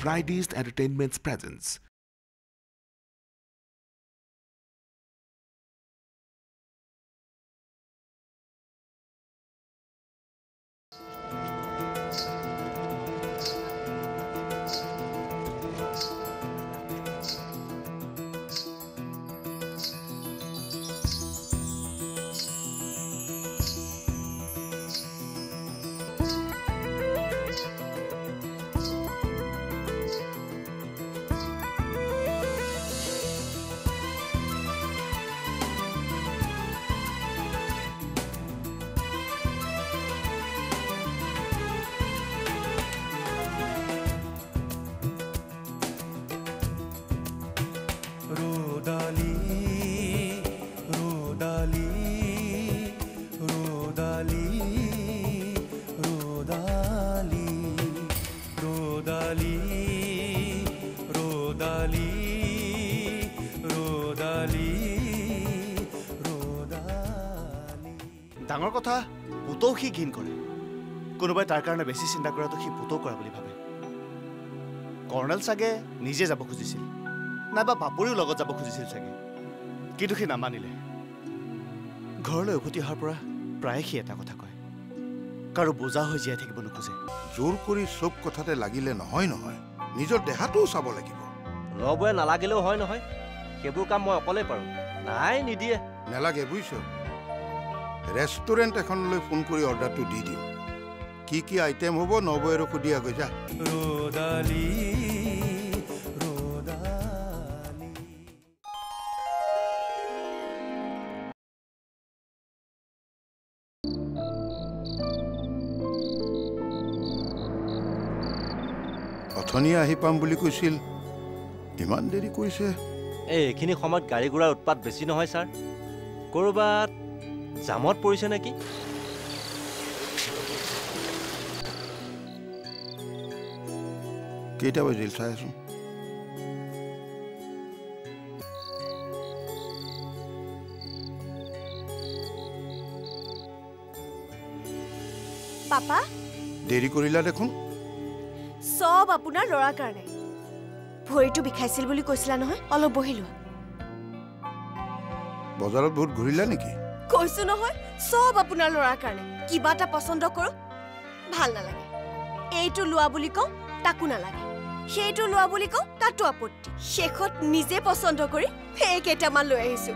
Friday's Entertainment's presence. Rodali, Rodali, Rodali, Rodali, Rodali, Rodali, Rodali, Rodali. ডাঙৰ কথা ভূতও সি ঘিন কৰে কোনোবাই তাৰ কাৰণে বেছি চিন্তা কৰাটো সি ভূতও কৰা বুলি ভাবে কৰ্ণেল চাগে নিজে যাব খুজিছিল নাইবা বাপুৰিও লগত যাব খুজিছিল চাগে কিন্তু সি নামানিলে ঘৰলৈ উভতি অহাৰ পৰা প্ৰায় সি এটা কথা কয় কাৰো বোজা হৈ জীয়াই থাকিব নোখোজে জোৰ কৰি চব কথাতে লাগিলে নহয় নিজৰ দেহাটোও চাব লাগিব লবয়ে নালাগিলেও হয় নহয় সেইবোৰ কাম মই অকলে পাৰো নাই নিদিয়ে নালাগে বুইছ ৰেষ্টুৰেণ্ট এখনলৈ ফোন কৰি অৰ্ডাৰটো দি দিওঁ কি আইটেম হ'ব নবয়ে ৰখো দিয়া গৈ যা Rodali. অথনি আহি পাম বুলি কৈছিল ইমান দেৰি কৈছে এইখিনি সময়ত গাড়ী ঘোঁৰাৰ উৎপাত বেছি নহয় ছাৰ কৰবাত জামত পৰিছে নেকি কেইটা বাজিল চাই আছো পাপা দেৰি কৰিলা দেখোন সব আপোনাৰ লৰাৰ কাৰণে ভৰিটো বিখাইছিল বুলি কৈছিলা নহয় অলপ বহিলো বজাৰত বহুত ঘূৰিলা নেকি কৈছো নহয় সব আপোনাৰ লৰাৰ কাৰণে কিবা এটা পছন্দ কৰো ভাল নালাগে এইটো লোৱা বুলি কওঁ তাকো নালাগে সেইটো লোৱা বুলি কওঁ তাতো আপত্তি শেষত নিজে পছন্দ কৰি কেইটামান লৈ আহিছো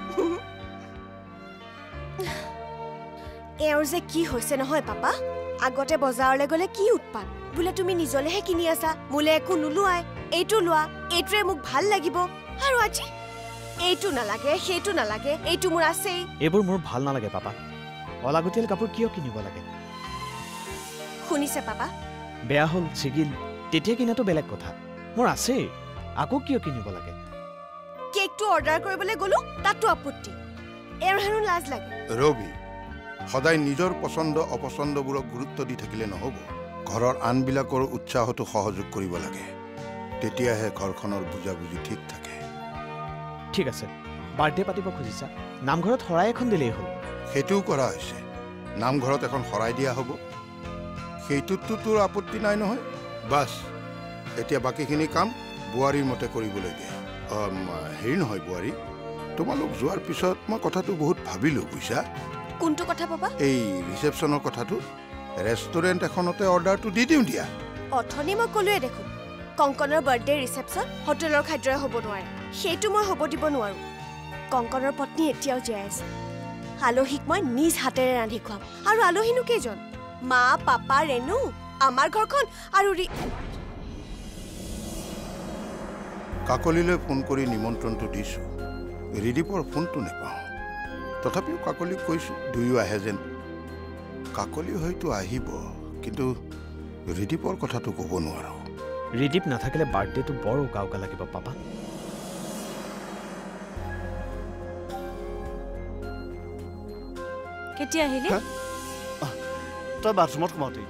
এওঁৰ যে কি হৈছে নহয় পাপা আগতে বজাৰলৈ গলে কি উৎপাত বোলে তুমি নিজলেহে কিনি আছা মোলে একো নুলুৱাই এইটো লোৱা এইটোৱে মোক ভাল লাগিব আৰু আজি এইটো নালাগে সেইটো নালাগে এইটো মোৰ আছেই এইবোৰ মোৰ ভাল নালাগে পাপা অলাগতিয়াল কাপোৰ কিয় কিনিব লাগে শুনিছে পাপা বেয়া হ'ল ছিগিল তেতিয়া কিনাটো বেলেগ কথা মোৰ আছে আকৌ কিয় কিনিব লাগে কেকটো অৰ্ডাৰ কৰিবলৈ গলো তাতো আপত্তি এৰ হেনো লাজ লাগে ৰবি সদায় নিজৰ পছন্দ অপছন্দবোৰক গুৰুত্ব দি থাকিলে নহব ঘৰৰ আনবিলাকৰ উৎসাহটো সহযোগ কৰিব লাগে তেতিয়াহে ঘৰখনৰ বুজাবুজি ঠিক থাকে ঠিক আছে বাৰ্থডে পাতিব খুজিছা নামঘৰত শৰাই এখন দিলেই হ'ল সেইটোও কৰা হৈছে নামঘৰত এখন শৰাই দিয়া হ'ব সেইটোততো তোৰ আপত্তি নাই নহয় বাছ এতিয়া বাকীখিনি কাম বোৱাৰীৰ মতে কৰিবলৈ দিয়ে হেৰি নহয় বোৱাৰী তোমালোক যোৱাৰ পিছত মই কথাটো বহুত ভাবিলোঁ বুইছা কোনটো কথা পাপা এই ৰিসেপশ্যনৰ কথাটো ৰেষ্টুৰেণ্ট এখনতে অৰ্ডাৰটো দি দিওঁ দিয়া অথনি মই ক'লোৱে দেখোন কংকনৰ বাৰ্থডে ৰিসেপশ্যন হোটেলৰ খাদ্যৰে হ'ব নোৱাৰে সেইটো মই হ'ব দিব নোৱাৰো কংকনৰ পত্নী এতিয়াও জীয়াই আছে আলহীক মই নিজ হাতেৰে ৰান্ধি খুৱাম আৰু আলহীনো কেইজন মা পাপা ৰেণু আমাৰ ঘৰখন আৰু কাকলিলৈ ফোন কৰি নিমন্ত্ৰণটো দিছোঁ ৰিদীপৰ ফোনটো নেপাওঁ তথাপিও কাকলিক কৈছোঁ দুয়ো আহে যেন কাকলি হয়তো আহিব কিন্তু ৰিদীপৰ কথাটো ক'ব নোৱাৰো ৰিদীপ নাথাকিলে বাৰ্থডেটো বৰ উকা উকা লাগিব পাপা কেতিয়া আহিলি তই বাথৰুমত সোমাওঁতেই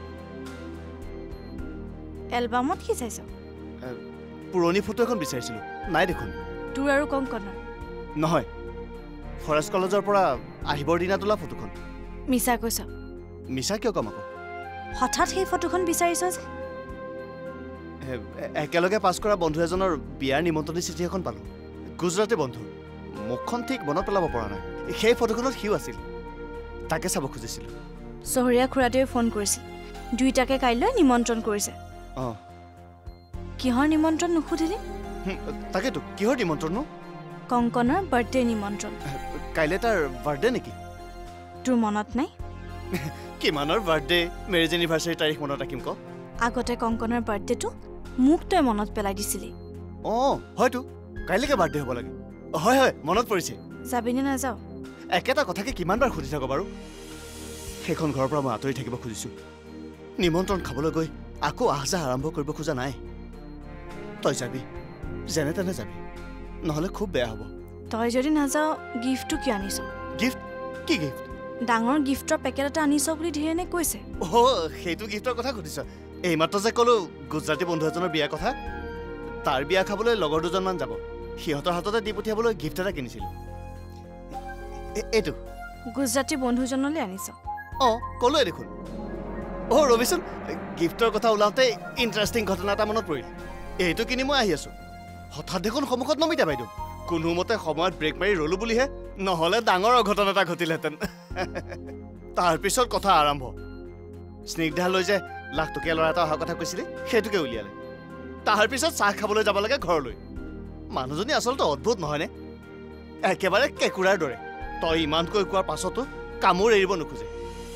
এলবামত কি চাইছ পুৰণি ফটো এখন বিচাৰিছিলোঁ নাই দেখোন তোৰ আৰু কংকনৰ নহয় ফৰেষ্ট কলেজৰ পৰা আহিবৰ দিনা তোলা ফটোখন মিছা কৈছ মিছা কিয় কম আকৌ হঠাৎ সেই ফটোখন বিচাৰিছ যে একেলগে পাছ কৰা বন্ধু এজনৰ বিয়াৰ নিমন্ত্ৰণী চিঠি এখন পালোঁ গুজৰাটী বন্ধু মুখখন ঠিক মনত পেলাব পৰা নাই সেই ফটোখনত সিও আছিল তাকে চাব খুজিছিলোঁ চহৰীয়া খুৰাটোৱে ফোন কৰিছিল দুইটাকে কাইলৈ নিমন্ত্ৰণ কৰিছে অঁ কিহৰ নিমন্ত্ৰণ নুসুধিলি তাকেতো কিহৰ নিমন্ত্ৰণনো কংকনৰ বাৰ্থডে নিমন্ত্ৰণ কাইলৈ তাৰ বাৰ্থডে নেকি তোৰ মনত নাই কিমানৰ বাৰ্থডে মেৰেজ এনিভাৰ্চাৰী তাৰিখ মনত ৰাখিম ক আগতে কংকনৰ বাৰ্থডেটো মোক তই মনত পেলাই দিছিলি অঁ হয়তো কাইলৈকে বাৰ্থডে হ'ব লাগে হয় হয় মনত পৰিছে যাবিনে নাযাওঁ একেটা কথাকে কিমানবাৰ সুধি থাকো বাৰু সেইখন ঘৰৰ পৰা মই আঁতৰি থাকিব খুজিছোঁ নিমন্ত্ৰণ খাবলৈ গৈ আকৌ আহ যাহ আৰম্ভ কৰিব খোজা নাই তই যাবি যেনে তেনে যাবি নহ'লে খুব বেয়া হ'ব তই যদি নাযাওঁ গিফ্টটো কিয় আনিছ গিফ্ট কি গিফ্ট ডাঙৰ গিফ্টৰ পেকেট এটা আনিছ বুলি ধীৰেনে কৈছে সেইটো গিফ্টৰ কথা সুধিছ এইমাত্ৰ যে ক'লো গুজৰাটী বন্ধু এজনৰ বিয়াৰ কথা তাৰ বিয়া খাবলৈ লগৰ দুজনমান যাব সিহঁতৰ হাততে দি পঠিয়াবলৈ গিফ্ট এটা কিনিছিলোঁ এইটো গুজৰাটী বন্ধুজনলৈ আনিছ অঁ ক'লোৱে দেখোন ৰবিচোন গিফ্টৰ কথা ওলাওঁতে ইণ্টাৰেষ্টিং ঘটনা এটা মনত পৰিল এইটো কিনি মই আহি আছোঁ হঠাৎ দেখোন সন্মুখত নমিতা বাইদেউ কোনোমতে সময়ত ব্ৰেক মাৰি ৰ'লো বুলিহে নহ'লে ডাঙৰ অঘটন এটা ঘটিলহেঁতেন তাৰপিছত কথা আৰম্ভ স্নিগ্ধালৈ যে লাখটকীয়া ল'ৰা এটা অহা কথা কৈছিলে সেইটোকে উলিয়ালে তাৰপিছত চাহ খাবলৈ যাব লাগে ঘৰলৈ মানুহজনী আচলতে অদ্ভুত নহয়নে একেবাৰে কেঁকুৰাৰ দৰে তই ইমানকৈ কোৱাৰ পাছতো কামোৰ এৰিব নোখোজে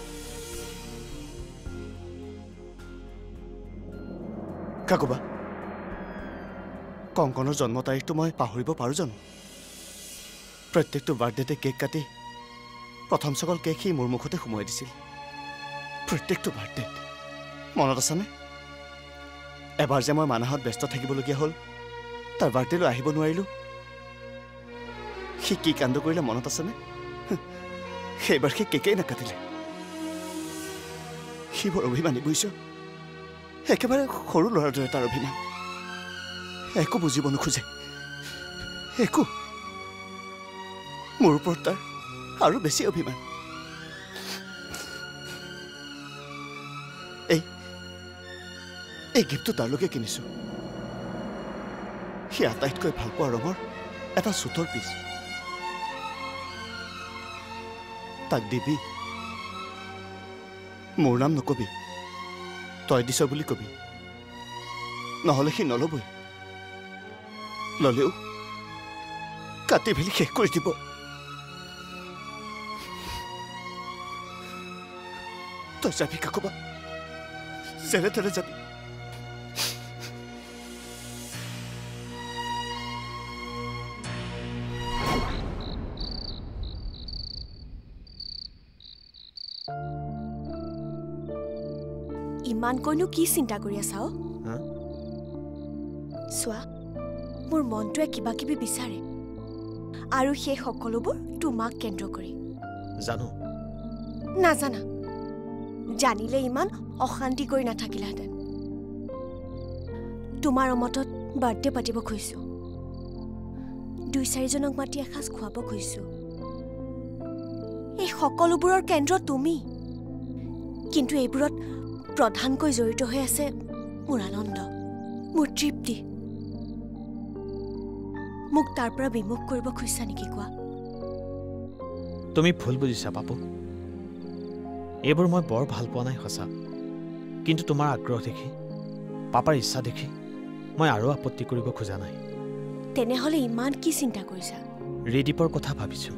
কাকোবা কংকনৰ জন্ম তাৰিখটো মই পাহৰিব পাৰোঁ জানো প্ৰত্যেকটো বাৰ্থডেতে কেক কাটি প্ৰথম চকল কেক সি মোৰ মুখতে সোমোৱাই দিছিল প্ৰত্যেকটো বাৰ্থডেত মনত আছেনে এবাৰ যে মই মানাহত ব্যস্ত থাকিবলগীয়া হ'ল তাৰ বাৰ্থডেলৈ আহিব নোৱাৰিলোঁ সি কি কাণ্ড কৰিলে মনত আছেনে সেইবাৰ সি কেকেই নাকাটিলে সি বৰ অভিমানী বুজিছ একেবাৰে সৰু ল'ৰাৰ দৰে তাৰ অভিমান একো বুজিব নোখোজে একো মোৰ ওপৰত তাৰ আৰু বেছি অভিমান এই গিফ্টটো তাৰলৈকে কিনিছোঁ সি আটাইতকৈ ভাল পোৱা ৰঙৰ এটা চুটৰ পিচ তাক দিবি মোৰ নাম নকবি তই দিছ বুলি কবি নহ'লে সি নল'বই ল'লেও কাটি মেলি শেষ কৰি দিব তই যাবি কাকোবা যেনে তেনে যাবি ইমানকৈনো কি চিন্তা কৰি আছা চোৱা মোৰ মনটোৱে কিবা কিবি বিচাৰে আৰু সেই সকলোবোৰ তোমাক কেন্দ্ৰ কৰি জানো নাজানা জানিলে ইমান অশান্তি কৰি নাথাকিলাহেঁতেন তোমাৰ অমতত বাৰ্থডে পাতিব খুজিছোঁ 2-4জনক মাতি এসাঁজ খুৱাব খুজিছোঁ এই সকলোবোৰৰ কেন্দ্ৰ তুমি কিন্তু এইবোৰত প্ৰধানকৈ জড়িত হৈ আছে মোৰ আনন্দ মোৰ তৃপ্তি মোক তাৰ পৰা বিমুখ কৰিব খুজিছা নেকি কোৱা তুমি ভুল বুজিছা পাপু এইবোৰ মই বৰ ভাল পোৱা নাই সঁচা কিন্তু তোমাৰ আগ্ৰহ দেখি পাপাৰ ইচ্ছা দেখি মই আৰু আপত্তি কৰিব খোজা নাই তেনেহ'লে ইমান কি চিন্তা কৰিছা ৰিদীপৰ কথা ভাবিছোঁ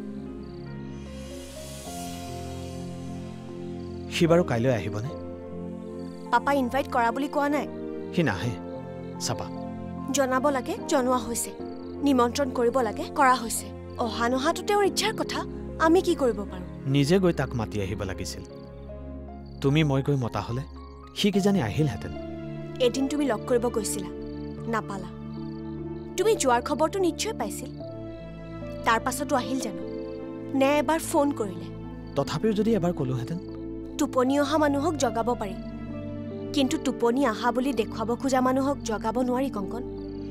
সি বাৰু কাইলৈ আহিবনে পাপা ইনভাইট কৰা বুলি কোৱা নাই সি নাহে চাবা জনাব লাগে জনোৱা হৈছে নিমন্ত্ৰণ কৰিব লাগে কৰা হৈছে অহা নহাটো তেওঁৰ ইচ্ছাৰ কথা আমি কি কৰিব পাৰোঁ নিজে গৈ তাক মাতি আহিব লাগিছিল তুমি মই গৈ মতা হ'লে সি কিজানি আহিলহেঁতেন এদিন তুমি লগ কৰিব গৈছিলা নাপালা তুমি যোৱাৰ খবৰটো নিশ্চয় পাইছিল তাৰ পাছতো আহিল জানো নে এবাৰ ফোন কৰিলে তথাপিও যদি এবাৰ ক'লোহেঁতেন টোপনি অহা মানুহক জগাব পাৰি কিন্তু টোপনি আহা বুলি দেখুৱাব খোজা মানুহক জগাব নোৱাৰি কংকন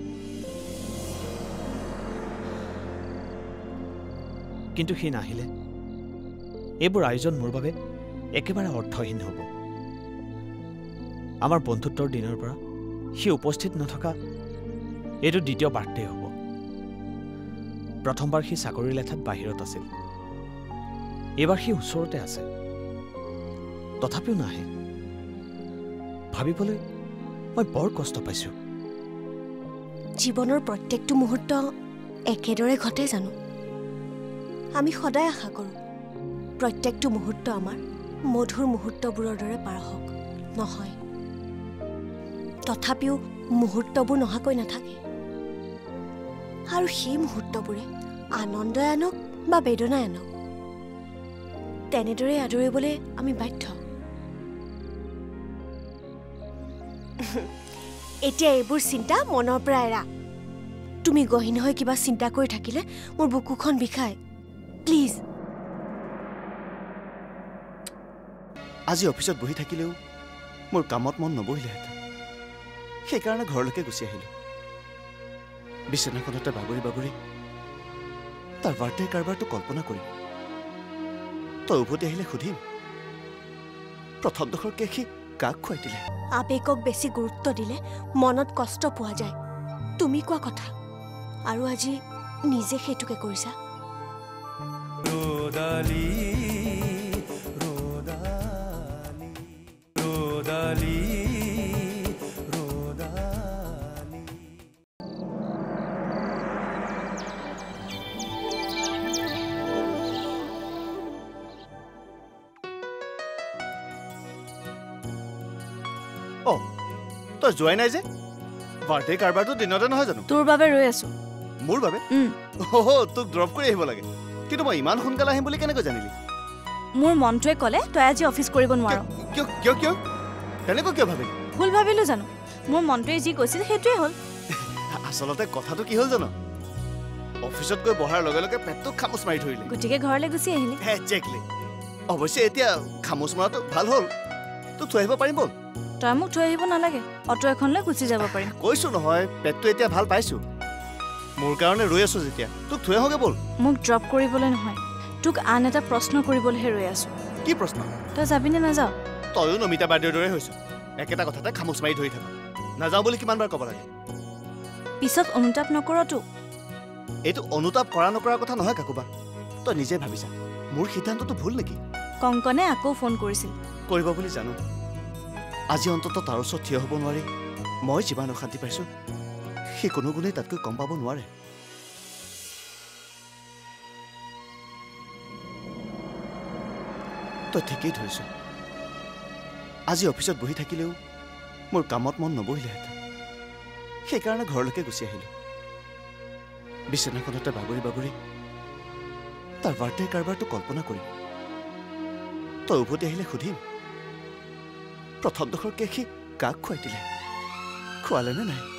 কিন্তু সি নাহিলে এইবোৰ আয়োজন মোৰ বাবে একেবাৰে অৰ্থহীন হ'ব আমাৰ বন্ধুত্বৰ দিনৰ পৰা সি উপস্থিত নথকা এইটো দ্বিতীয় বাৰ্থডে হ'ব। প্ৰথমবাৰ সি চাকৰিৰ লেঠাত বাহিৰত আছিল, এইবাৰ সি ওচৰতে আছে, তথাপিও নাহে। ভাবিবলৈ মই বৰ কষ্ট পাইছোঁ। জীৱনৰ প্ৰত্যেকটো মুহূৰ্ত একেদৰে ঘটে জানো? আমি সদায় আশা কৰোঁ প্ৰত্যেকটো মুহূৰ্ত আমাৰ মধুৰ মুহূৰ্তবোৰৰ দৰে পাৰ হওক, নহয়। তথাপিও মুহূৰ্তবোৰ নহাকৈ নাথাকে, আৰু সেই মুহূৰ্তবোৰে আনন্দই আনক বা বেদনাই আনক তেনেদৰে আদৰিবলৈ আমি বাধ্য। এতিয়া এইবোৰ চিন্তা মনৰ পৰা এৰা। তুমি গহীন হৈ কিবা চিন্তা কৰি থাকিলে মোৰ বুকুখন বিষায়। প্লিজ। আজি অফিচত বহি থাকিলেও মোৰ কামত মন নবহিলেহেঁতেন, সেইকাৰণে ঘৰলৈকে গুচি আহিলোঁ। বিচনাখনতে বাগৰি বাগৰি তাৰ বাৰ্থডে কাৰবাৰটো কল্পনা কৰিম। তই উভতি আহিলে সুধিম প্ৰথমডোখৰ কেক সি কাক খুৱাই দিলে। আবেগক বেছি গুৰুত্ব দিলে মনত কষ্ট পোৱা যায়, তুমি কোৱা কথা। আৰু আজি নিজে সেইটোকে কৰিছা। Rodali, Rodali, Rodali, Rodali. অ, তই যোৱাই নাই যে? বাৰ্থডে কাৰবাৰটো দিনতে নহয় জানো? তোৰ বাবে ৰৈ আছো। মোৰ বাবে? তোক ড্ৰপ কৰি আহিব লাগে, কিন্তু মই ইমান সোনকালে আহিম বুলি কেনেকৈ জানিলি? মোৰ মনটোৱে ক'লে তই আজি অফিচ কৰিব নোৱাৰ। কিয় কিয় কিয় তেনেকৈ কিয় ভাবিলি? ভুল ভাবিলো জানো? মোৰ মনটোৱে যি কৈছিল সেইটোৱে হ'ল। আচলতে কথাটো কি হ'ল জানো? অফিচত গৈ বহাৰ লগে লগে পেটটোক খামোচ মাৰি ধৰিলে, গতিকে ঘৰলৈ গুচি আহিলি। একজেক্টলি। অৱশ্যে এতিয়া খামোচ মৰাটো ভাল হ'ল। তোক থৈ আহিব পাৰিম ব'ল। তই মোক থৈ আহিব নালাগে, অটো এখনলৈ গুচি যাব পাৰিম। কৈছো নহয়, পেটটো এতিয়া ভাল পাইছো। মোৰ কাৰণে ৰৈ আছো যেতিয়া, তোক থৈ আহোগে ব'ল। মোক ড্ৰপ কৰিবলৈ নহয়, তোক আন এটা প্ৰশ্ন কৰিবলৈহে ৰৈ আছো। কি প্ৰশ্ন? তই যাবিনে নাযাৱ? তয়ো নমিতা বাইদেউৰ দৰে হৈছো, একেটা কথাতে খামোচ মাৰি ধৰি থাকা। নাযাওঁ বুলি কিমানবাৰ ক'ব লাগে? পিছত অনুতাপ নকৰতো। এইটো অনুতাপ কৰা নকৰাৰ কথা নহয় কাকুবা, তই নিজে ভাবিছা মোৰ সিদ্ধান্তটো ভুল নেকি? কংকনে আকৌ ফোন কৰিছিল। কৰিব বুলি জানো। আজি অন্তত তাৰ ওচৰত থিয় হ'ব নোৱাৰি মই যিমান অশান্তি পাইছো, সি কোনো গুণেই তাতকৈ কম পাব নোৱাৰে। তই ঠিকেই ধৰিছ। আজি অফিচত বহি থাকিলেও মোৰ কামত মন নবহিলেহেঁতেন, সেইকাৰণে ঘৰলৈকে গুচি আহিলোঁ। বিচনাখনতে বাগৰি বাগৰি তাৰ বাৰ্থডে কাৰবাৰটো কল্পনা কৰিম। তই উভতি আহিলে সুধিম প্ৰথমডোখৰ কেক সি কাক খুৱাই দিলে, খোৱালে নে নাই।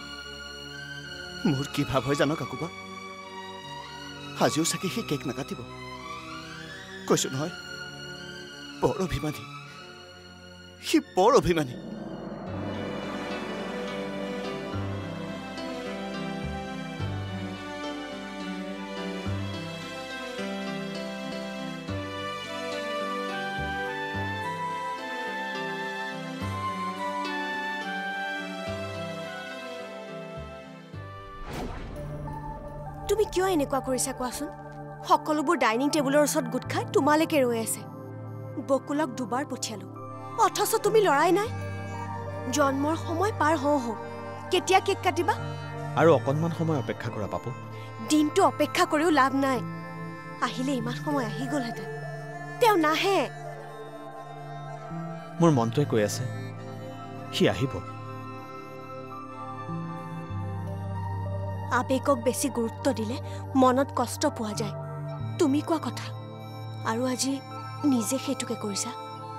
মোৰ কি ভাৱ হয় জানো কাকুবা? আজিও চাগে সি কেক নাকাটিব। কৈছো নহয়, বৰ অভিমানী, সি বৰ অভিমানী। তুমি কিয় এনেকুৱা কৰিছা কোৱাচোন? সকলোবোৰ ডাইনিং টেবুলৰ ওচৰত গোট খাই তোমালৈকে ৰৈ আছে। বকুলক দুবাৰ পঠিয়ালো, অথচ তুমি লৰাই নাই। জন্মৰ সময় পাৰ হওঁ হওঁ, কেতিয়া কেক কাটিবা? আৰু অকণমান সময় অপেক্ষা কৰা পাপু। দিনটো অপেক্ষা কৰিও লাভ নাই। আহিলে ইমান সময় আহি গ'লহেঁতেন, তেওঁ নাহে। মোৰ মনটোৱে কৈ আছে সি আহিব। আবেগক বেছি গুৰুত্ব দিলে মনত কষ্ট পোৱা যায়, তুমি কোৱা কথা। আৰু আজি নিজে সেইটোকে কৰিছা।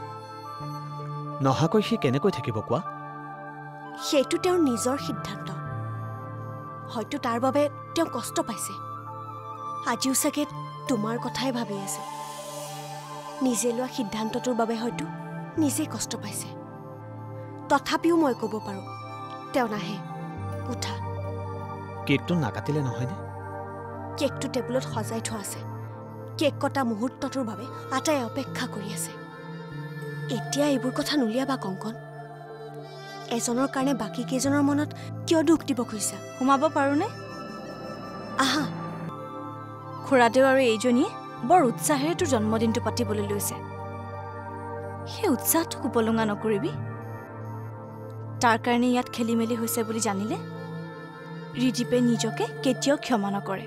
নহাকৈ সি কেনেকৈ থাকিব কোৱা? সেইটো তেওঁৰ নিজৰ সিদ্ধান্ত। হয়তো তাৰ বাবে তেওঁ কষ্ট পাইছে। আজিও চাগে তোমাৰ কথাই ভাবি আছে। নিজে লোৱা সিদ্ধান্তটোৰ বাবে হয়তো নিজে কষ্ট পাইছে। তথাপিও মই ক'ব পাৰোঁ তেওঁ নাহে। উঠা। কেকটো নাকাটিলে নহয়নে? কেকটো টেবুলত সজাই থোৱা আছে। কেক কটা মুহূৰ্তটোৰ বাবে আটাই অপেক্ষা কৰি আছে। এতিয়া এইবোৰ কথা নুলিয়াবা কংকন। এজনৰ কাৰণে বাকী কেইজনৰ মনত কিয় দুখ দিব খুজিছা? সোমাব পাৰোঁনে? আহা। খুৰাদেউ আৰু এইজনীয়ে বৰ উৎসাহেৰে তোৰ জন্মদিনটো পাতিবলৈ লৈছে। সেই উৎসাহটোক উপলুঙা নকৰিবি। তাৰ কাৰণে ইয়াত খেলি মেলি হৈছে বুলি জানিলে ৰিদীপে নিজকে কেতিয়াও ক্ষমা নকৰে।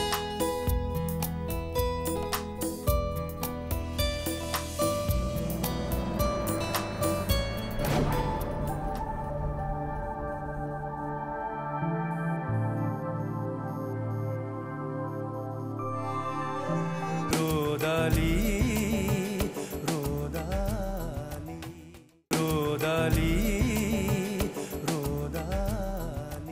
Rodali, Rodali, Rodali, Rodali.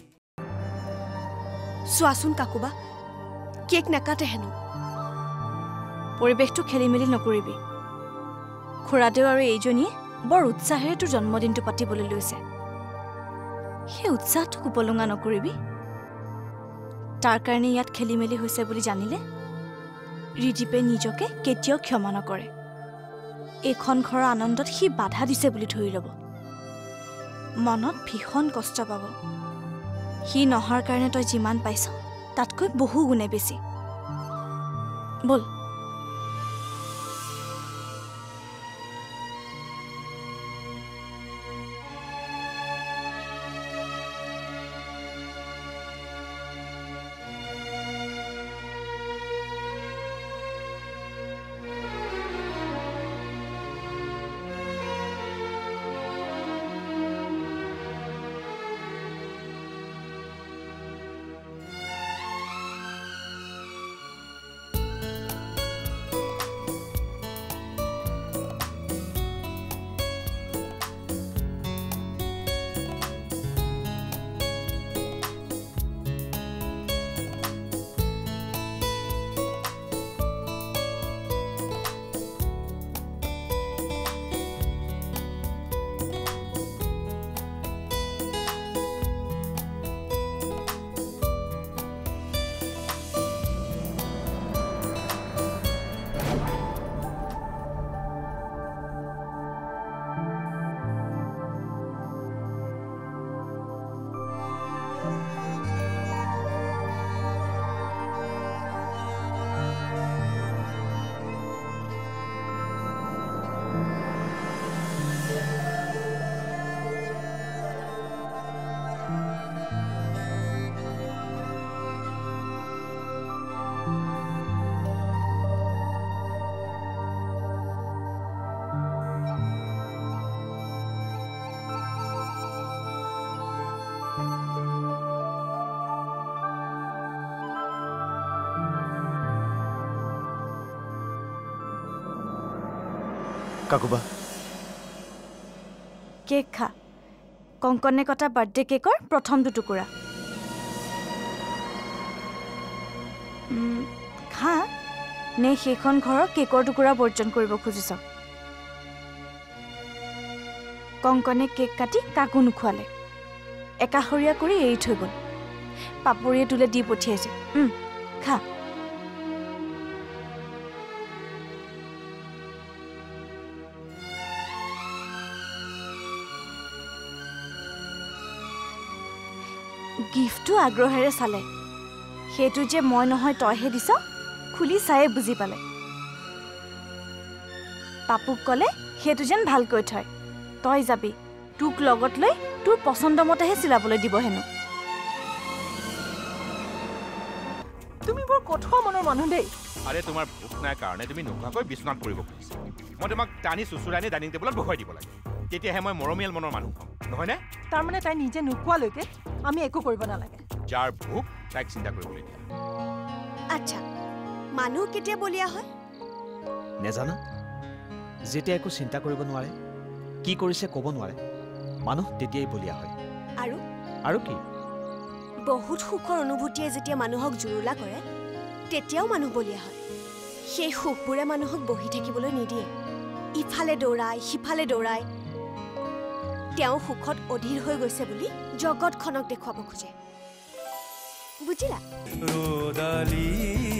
চোৱাচোন কাকুবা, কেক নাকাটে হেনো। পৰিৱেশটো খেলি মেলি নকৰিবি। খুৰাদেউ আৰু এইজনীয়ে বৰ উৎসাহেৰে তোৰ জন্মদিনটো পাতিবলৈ লৈছে। সেই উৎসাহটোক উপলুঙা নকৰিবি। তাৰ কাৰণে ইয়াত খেলি মেলি হৈছে বুলি জানিলে ৰিদীপে নিজকে কেতিয়াও ক্ষমা নকৰে। এইখন ঘৰৰ আনন্দত সি বাধা দিছে বুলি ধৰি ল'ব। মনত ভীষণ কষ্ট পাব। সি নহাৰ কাৰণে তই যিমান পাইছ তাতকৈ বহু গুণে বেছি। বল। কাকুবা, কেক খা। কংকনে কটা বাৰ্থডে কেকৰ প্ৰথমটো টুকুৰা। খা নে সেইখন ঘৰৰ কেকৰ টুকুৰা বৰ্জন কৰিব খুজিছ? কংকনে কেক কাটি কাকো নোখোৱালে। একাষৰীয়া কৰি এৰি থৈ গ'ল। পাপৰিয়ে তোলে দি পঠিয়াইছে। খা। গিফ্টটো আগ্ৰহেৰে চালে। সেইটো যে মই নহয় তইহে দিছ খুলি চায়ে বুজি পালে। পাপুক ক'লে সেইটো যেন ভালকৈ থয়। তই যাবি, তোক লগত লৈ তোৰ পচন্দ মতেহে চিলাবলৈ দিব হেনো। তুমি বৰ কঠোৰ মনৰ মানুহ দেই। আৰে তোমাৰ ভোক নাই কাৰণে তুমি নোখোৱাকৈ বিচনাত পৰিব খুজিছা। মই তোমাক টানি চুচুৰাই আনি ডাইনিং টেবুলত বহাই দিব লাগে। তেতিয়াহে মই মৰমীয়াল মনৰ মানুহ হ'ম, নহয়নে? তাৰমানে তাই নিজে নোখোৱালৈকে আমি একো কৰিব নালাগে। যাৰ ভোক তাইক চিন্তা কৰিবলৈ দিয়া। আচ্ছা, মানুহ কেতিয়া বলিয়া হয়? নেজানা? যেতিয়া একো চিন্তা কৰিব নোৱাৰে, কি কৰিছে ক'ব নোৱাৰে, মানুহ তেতিয়াই বলিয়া হয়। আৰু কি? বহুত সুখৰ অনুভূতিয়ে যেতিয়া মানুহক জুৰুলা কৰে তেতিয়াও মানুহ বলিয়া হয়। সেই সুখবোৰে মানুহক বহি থাকিবলৈ নিদিয়ে। ইফালে দৌৰাই সিফালে দৌৰাই তেওঁ সুখত অধীৰ হৈ গৈছে বুলি জগতখনক দেখুৱাব খোজে। বুজিলা? Rodali.